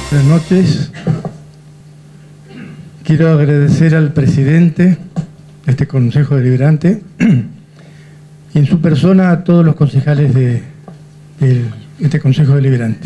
Buenas noches. Quiero agradecer al presidente de este Consejo Deliberante y en su persona a todos los concejales de este Consejo Deliberante.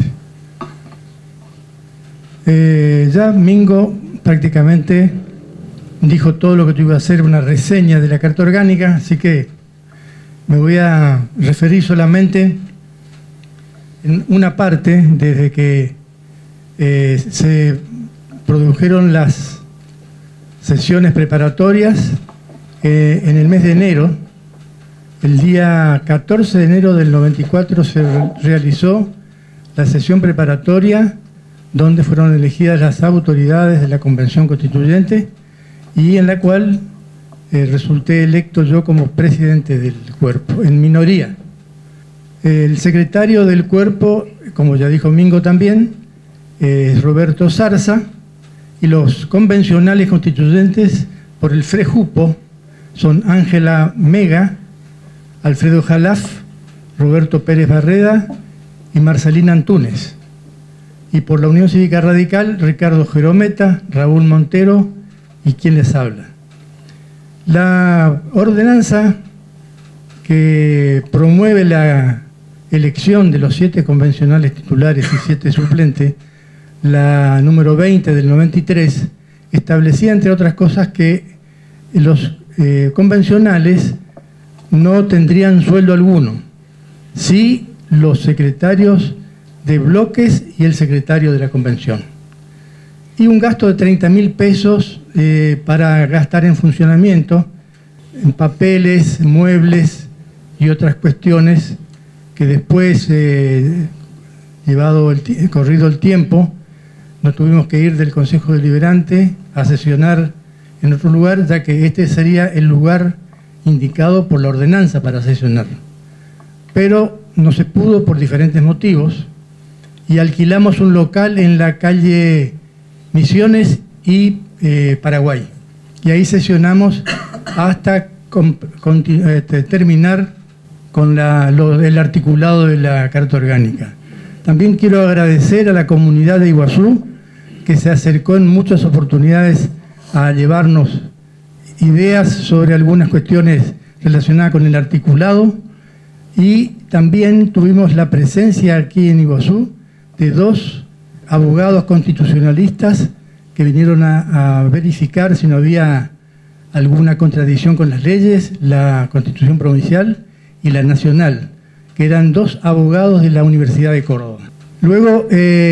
Ya Mingo prácticamente dijo todo lo que yo iba a hacer, una reseña de la Carta Orgánica, así que me voy a referir solamente en una parte desde que se produjeron las sesiones preparatorias en el mes de enero. El día 14 de enero del 94 se realizó la sesión preparatoria donde fueron elegidas las autoridades de la Convención Constituyente y en la cual resulté electo yo como presidente del cuerpo, en minoría. El secretario del cuerpo, como ya dijo Mingo también, es Roberto Zarza, y los convencionales constituyentes por el FREJUPO son Ángela Mega, Alfredo Jalaf, Roberto Pérez Barreda y Marcelina Antúnez. Y por la Unión Cívica Radical, Ricardo Jerometa, Raúl Montero y quien les habla. La ordenanza que promueve la elección de los 7 convencionales titulares y 7 suplentes, la número 20 del 93, establecía, entre otras cosas, que los convencionales no tendrían sueldo alguno, sí los secretarios de bloques y el secretario de la convención. Y un gasto de 30.000 pesos para gastar en funcionamiento, en papeles, muebles y otras cuestiones que después, corrido el tiempo, nos tuvimos que ir del Consejo Deliberante a sesionar en otro lugar, ya que este sería el lugar indicado por la ordenanza para sesionar. Pero no se pudo por diferentes motivos y alquilamos un local en la calle Misiones y Paraguay. Y ahí sesionamos hasta terminar con el articulado de la Carta Orgánica. También quiero agradecer a la comunidad de Iguazú, que se acercó en muchas oportunidades a llevarnos ideas sobre algunas cuestiones relacionadas con el articulado, y también tuvimos la presencia aquí en Iguazú de 2 abogados constitucionalistas que vinieron a verificar si no había alguna contradicción con las leyes, la Constitución Provincial y la Nacional, que eran 2 abogados de la Universidad de Córdoba. Luego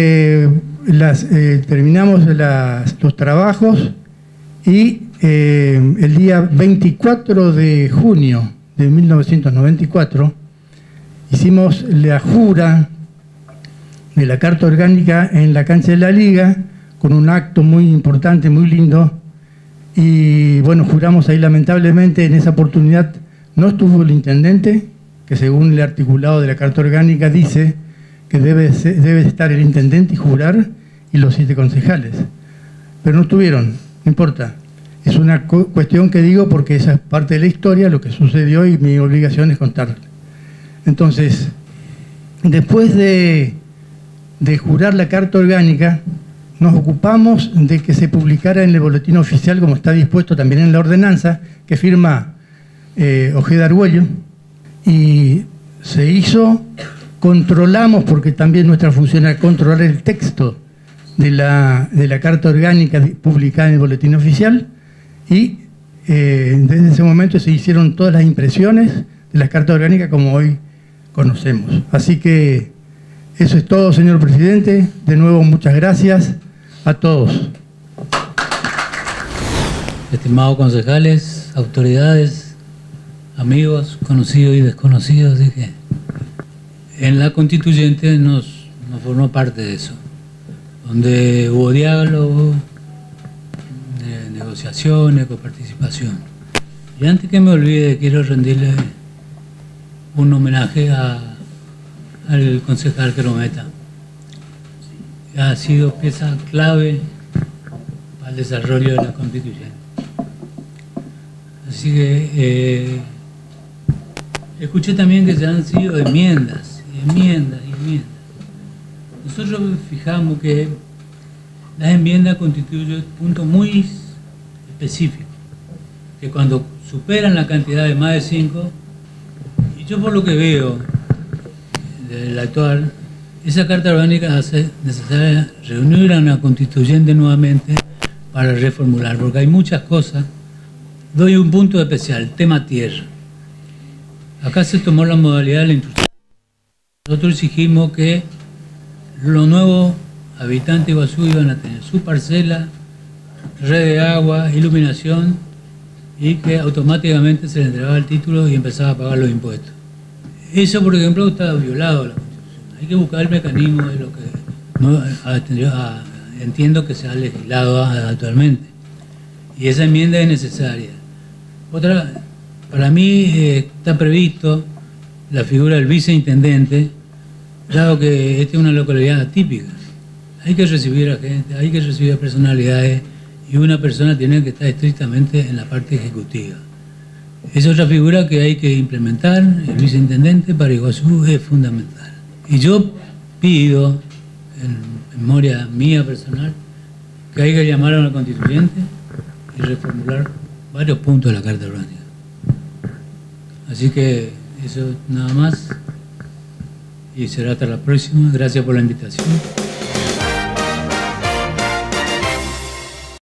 terminamos los trabajos y el día 24 de junio de 1994 hicimos la jura de la Carta Orgánica en la cancha de la Liga, con un acto muy importante, muy lindo, y bueno, juramos ahí. Lamentablemente en esa oportunidad no estuvo el intendente, que según el articulado de la Carta Orgánica dice que debe estar el intendente y jurar, y los 7 concejales. Pero no estuvieron, no importa. Es una cuestión que digo porque esa es parte de la historia, lo que sucedió, y mi obligación es contar. Entonces, después de jurar la Carta Orgánica, nos ocupamos de que se publicara en el Boletín Oficial, como está dispuesto también en la ordenanza, que firma Ojeda Argüello, y se hizo. Controlamos, porque también nuestra función era controlar el texto de la Carta Orgánica publicada en el Boletín Oficial, y desde ese momento se hicieron todas las impresiones de la Carta Orgánica como hoy conocemos. Así que eso es todo, señor presidente. De nuevo, muchas gracias a todos. Estimados concejales, autoridades, amigos, conocidos y desconocidos, dije, en la constituyente nos formó parte de eso, donde hubo diálogo, negociaciones, coparticipación. Y antes que me olvide, quiero rendirle un homenaje al concejal Jerometa. Ha sido pieza clave para el desarrollo de la constitución. Así que escuché también que se han sido enmiendas. Nosotros fijamos que las enmiendas constituyen un punto muy específico, que cuando superan la cantidad de más de 5, y yo por lo que veo del actual, esa carta orgánica hace necesaria reunir a una constituyente nuevamente para reformular, porque hay muchas cosas. Doy un punto especial, tema tierra. Acá se tomó la modalidad de la instrucción. Nosotros exigimos que los nuevos habitantes de Iguazú iban a tener su parcela, red de agua, iluminación, y que automáticamente se le entregaba el título y empezaba a pagar los impuestos. Eso, por ejemplo, está violado a la Constitución. Hay que buscar el mecanismo de lo que entiendo que se ha legislado actualmente. Y esa enmienda es necesaria. Otra, para mí está previsto la figura del viceintendente, dado que esta es una localidad atípica. Hay que recibir a gente, hay que recibir a personalidades, y una persona tiene que estar estrictamente en la parte ejecutiva. Es otra figura que hay que implementar. El viceintendente para Iguazú es fundamental. Y yo pido, en memoria mía personal, que hay que llamar a una constituyente y reformular varios puntos de la Carta Orgánica. Así que eso nada más, y será hasta la próxima. Gracias por la invitación.